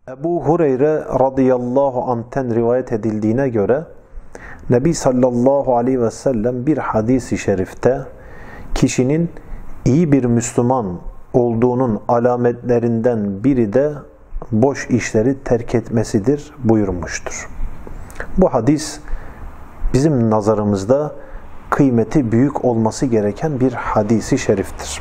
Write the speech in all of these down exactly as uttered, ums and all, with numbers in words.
Ebu Hureyre radıyallahu anh'ten rivayet edildiğine göre Nebi sallallahu aleyhi ve sellem bir hadis-i şerifte kişinin iyi bir Müslüman olduğunun alametlerinden biri de boş işleri terk etmesidir buyurmuştur. Bu hadis bizim nazarımızda kıymeti büyük olması gereken bir hadis-i şeriftir.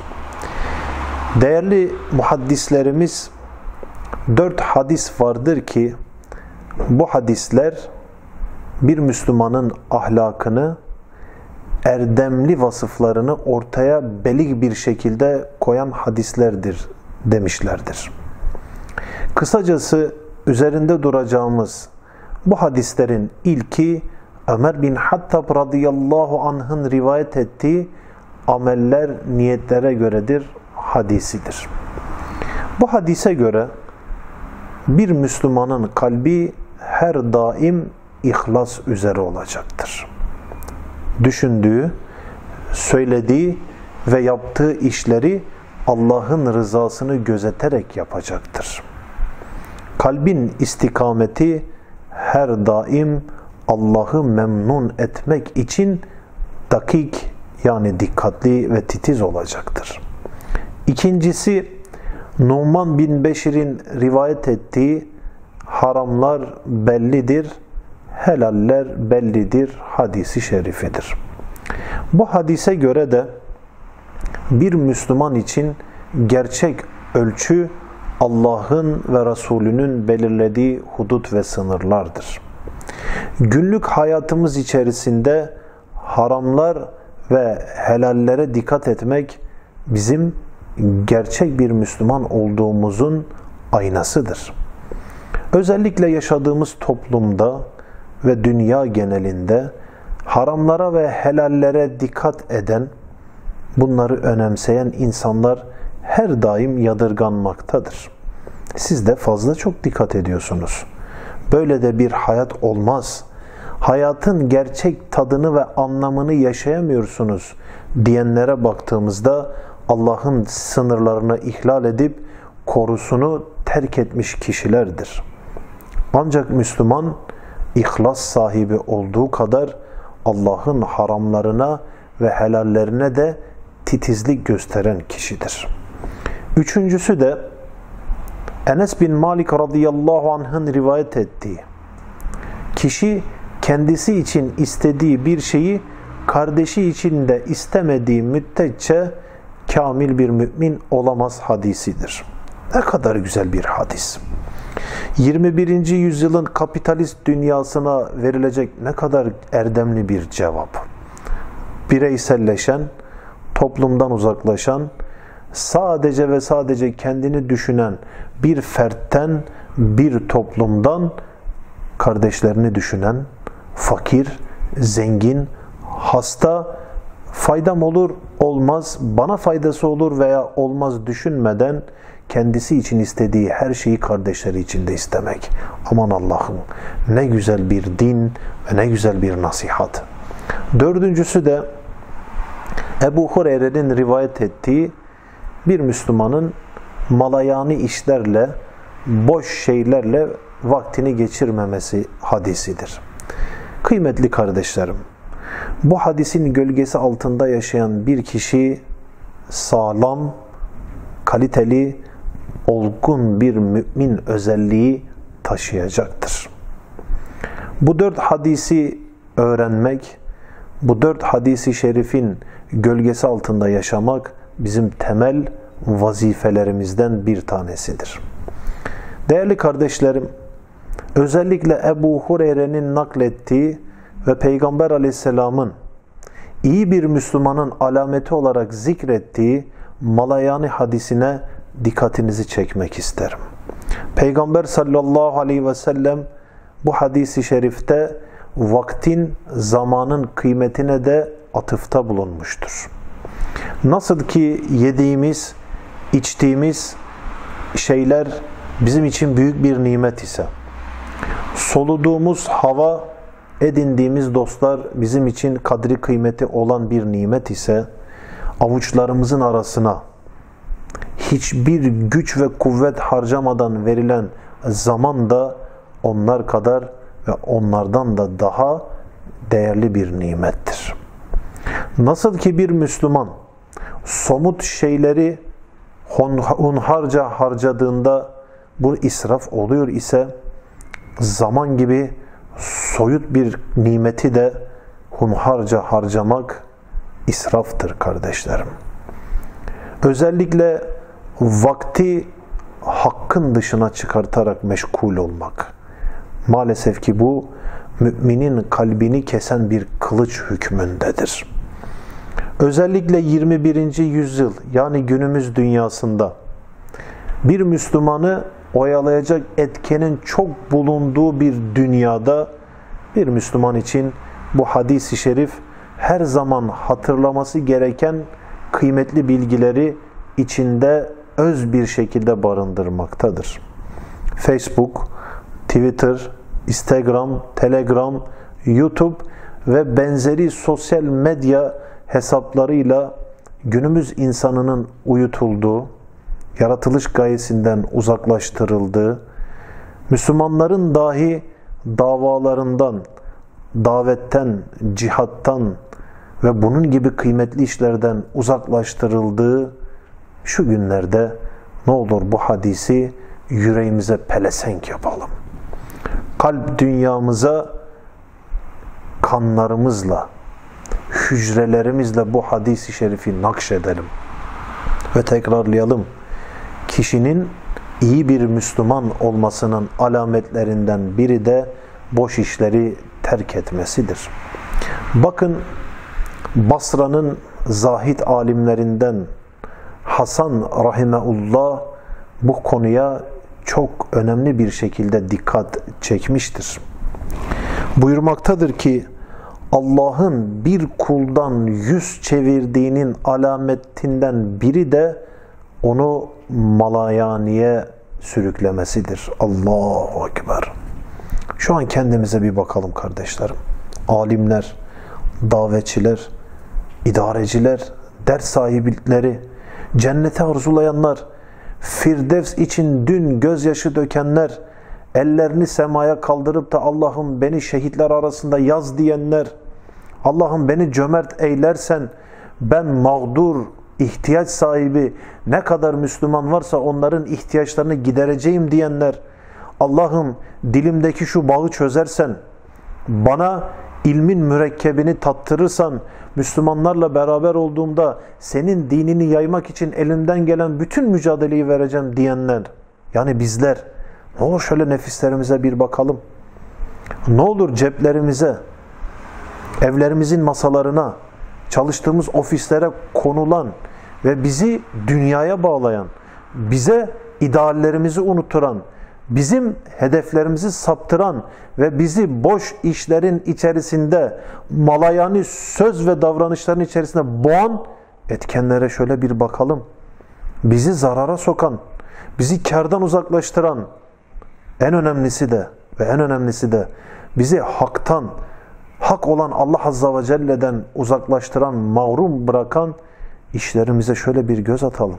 Değerli muhaddislerimiz dört hadis vardır ki bu hadisler bir Müslümanın ahlakını, erdemli vasıflarını ortaya beliğ bir şekilde koyan hadislerdir demişlerdir. Kısacası üzerinde duracağımız bu hadislerin ilki Ömer bin Hattab radıyallahu anh'ın rivayet ettiği ameller niyetlere göredir hadisidir. Bu hadise göre bir Müslümanın kalbi her daim ihlas üzere olacaktır. Düşündüğü, söylediği ve yaptığı işleri Allah'ın rızasını gözeterek yapacaktır. Kalbin istikameti her daim Allah'ı memnun etmek için dakik yani dikkatli ve titiz olacaktır. İkincisi Numan bin Beşir'in rivayet ettiği haramlar bellidir, helaller bellidir hadisi şerifidir. Bu hadise göre de bir Müslüman için gerçek ölçü Allah'ın ve Resulünün belirlediği hudut ve sınırlardır. Günlük hayatımız içerisinde haramlar ve helallere dikkat etmek bizim gerçek bir Müslüman olduğumuzun aynasıdır. Özellikle yaşadığımız toplumda ve dünya genelinde haramlara ve helallere dikkat eden, bunları önemseyen insanlar her daim yadırganmaktadır. Siz de fazla çok dikkat ediyorsunuz. Böyle de bir hayat olmaz. Hayatın gerçek tadını ve anlamını yaşayamıyorsunuz diyenlere baktığımızda Allah'ın sınırlarını ihlal edip korusunu terk etmiş kişilerdir. Ancak Müslüman ihlas sahibi olduğu kadar Allah'ın haramlarına ve helallerine de titizlik gösteren kişidir. Üçüncüsü de Enes bin Malik radıyallahu anh'ın rivayet ettiği, kişi kendisi için istediği bir şeyi kardeşi için de istemediği müddetçe kamil bir mümin olamaz hadisidir. Ne kadar güzel bir hadis. yirmi birinci yüzyılın kapitalist dünyasına verilecek ne kadar erdemli bir cevap. Bireyselleşen, toplumdan uzaklaşan, sadece ve sadece kendini düşünen bir fertten, bir toplumdan kardeşlerini düşünen, fakir, zengin, hasta, faydam olur, olmaz, bana faydası olur veya olmaz düşünmeden kendisi için istediği her şeyi kardeşleri için de istemek. Aman Allah'ım, ne güzel bir din ve ne güzel bir nasihat. Dördüncüsü de Ebu Hureyre'nin rivayet ettiği bir Müslümanın malayani işlerle, boş şeylerle vaktini geçirmemesi hadisidir. Kıymetli kardeşlerim, bu hadisin gölgesi altında yaşayan bir kişi sağlam, kaliteli, olgun bir mümin özelliği taşıyacaktır. Bu dört hadisi öğrenmek, bu dört hadisi şerifin gölgesi altında yaşamak bizim temel vazifelerimizden bir tanesidir. Değerli kardeşlerim, özellikle Ebu Hureyre'nin naklettiği ve Peygamber Aleyhisselam'ın iyi bir Müslümanın alameti olarak zikrettiği malayani hadisine dikkatinizi çekmek isterim. Peygamber sallallahu aleyhi ve sellem bu hadisi şerifte vaktin, zamanın kıymetine de atıfta bulunmuştur. Nasıl ki yediğimiz, içtiğimiz şeyler bizim için büyük bir nimet ise, soluduğumuz hava, edindiğimiz dostlar bizim için kadri kıymeti olan bir nimet ise, avuçlarımızın arasına hiçbir güç ve kuvvet harcamadan verilen zaman da onlar kadar ve onlardan da daha değerli bir nimettir. Nasıl ki bir Müslüman somut şeyleri hunharca harcadığında bu israf oluyor ise, zaman gibi soyut bir nimeti de hunharca harcamak israftır kardeşlerim. Özellikle vakti hakkın dışına çıkartarak meşgul olmak. Maalesef ki bu müminin kalbini kesen bir kılıç hükmündedir. Özellikle yirmi birinci yüzyıl yani günümüz dünyasında bir Müslümanı oyalayacak etkenin çok bulunduğu bir dünyada bir Müslüman için bu hadis-i şerif her zaman hatırlaması gereken kıymetli bilgileri içinde öz bir şekilde barındırmaktadır. Facebook, Twitter, Instagram, Telegram, YouTube ve benzeri sosyal medya hesaplarıyla günümüz insanının uyutulduğu, yaratılış gayesinden uzaklaştırıldığı, Müslümanların dahi davalarından, davetten, cihattan ve bunun gibi kıymetli işlerden uzaklaştırıldığı şu günlerde ne olur bu hadisi yüreğimize pelesenk yapalım. Kalp dünyamıza kanlarımızla, hücrelerimizle bu hadis-i şerifi nakşedelim. Ve tekrarlayalım. Kişinin iyi bir Müslüman olmasının alametlerinden biri de boş işleri terk etmesidir. Bakın Basra'nın zahid alimlerinden Hasan rahimeullah bu konuya çok önemli bir şekilde dikkat çekmiştir. Buyurmaktadır ki Allah'ın bir kuldan yüz çevirdiğinin alametinden biri de onu malayaniye sürüklemesidir. Allahu Ekber. Şu an kendimize bir bakalım kardeşlerim. Alimler, davetçiler, idareciler, ders sahipleri, cenneti arzulayanlar, Firdevs için dün gözyaşı dökenler, ellerini semaya kaldırıp da Allah'ım beni şehitler arasında yaz diyenler, Allah'ım beni cömert eylersen ben mağdur, ihtiyaç sahibi ne kadar Müslüman varsa onların ihtiyaçlarını gidereceğim diyenler, Allah'ım dilimdeki şu bağı çözersen, bana ilmin mürekkebini tattırırsan, Müslümanlarla beraber olduğumda senin dinini yaymak için elimden gelen bütün mücadeleyi vereceğim diyenler, yani bizler, ne olur şöyle nefislerimize bir bakalım. Ne olur ceplerimize, evlerimizin masalarına, çalıştığımız ofislere konulan ve bizi dünyaya bağlayan, bize ideallerimizi unutturan, bizim hedeflerimizi saptıran ve bizi boş işlerin içerisinde, malayani söz ve davranışların içerisinde boğan etkenlere şöyle bir bakalım. Bizi zarara sokan, bizi kârdan uzaklaştıran, en önemlisi de ve en önemlisi de bizi haktan, hak olan Allah Azza ve Celle'den uzaklaştıran, mahrum bırakan işlerimize şöyle bir göz atalım.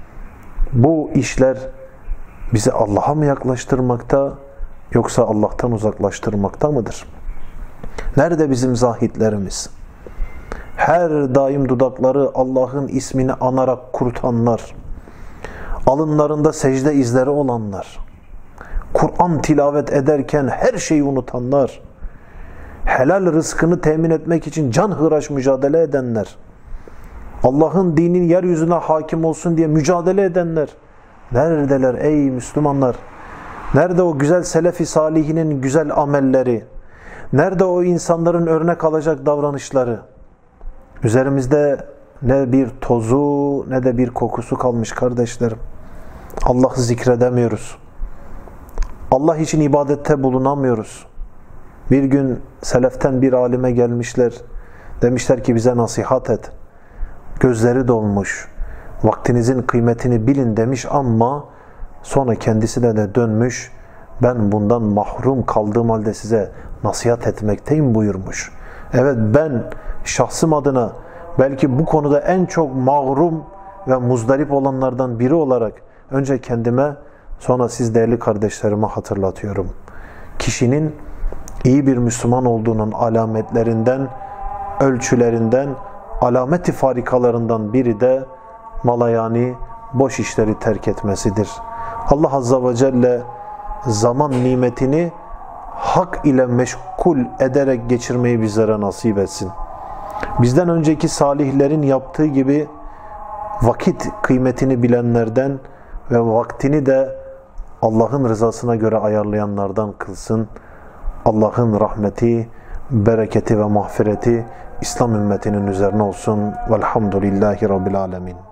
Bu işler bizi Allah'a mı yaklaştırmakta yoksa Allah'tan uzaklaştırmakta mıdır? Nerede bizim zahitlerimiz? Her daim dudakları Allah'ın ismini anarak kurutanlar, alınlarında secde izleri olanlar, Kur'an tilavet ederken her şeyi unutanlar, helal rızkını temin etmek için canhıraş mücadele edenler, Allah'ın dinin yeryüzüne hakim olsun diye mücadele edenler, neredeler ey Müslümanlar? Nerede o güzel selef-i salihinin güzel amelleri? Nerede o insanların örnek alacak davranışları? Üzerimizde ne bir tozu ne de bir kokusu kalmış kardeşlerim. Allah'ı zikredemiyoruz. Allah için ibadette bulunamıyoruz. Bir gün seleften bir alime gelmişler. Demişler ki bize nasihat et. Gözleri dolmuş. Vaktinizin kıymetini bilin demiş ama sonra kendisine de dönmüş. Ben bundan mahrum kaldığım halde size nasihat etmekteyim buyurmuş. Evet, ben şahsım adına belki bu konuda en çok mahrum ve muzdarip olanlardan biri olarak önce kendime Sonra siz değerli kardeşlerime hatırlatıyorum. Kişinin iyi bir Müslüman olduğunun alametlerinden, ölçülerinden, alameti farikalarından biri de malayani, boş işleri terk etmesidir. Allah Azze ve Celle zaman nimetini hak ile meşgul ederek geçirmeyi bizlere nasip etsin. Bizden önceki salihlerin yaptığı gibi vakit kıymetini bilenlerden ve vaktini de Allah'ın rızasına göre ayarlayanlardan kılsın. Allah'ın rahmeti, bereketi ve mağfireti İslam ümmetinin üzerine olsun. Velhamdülillahi Rabbil alemin.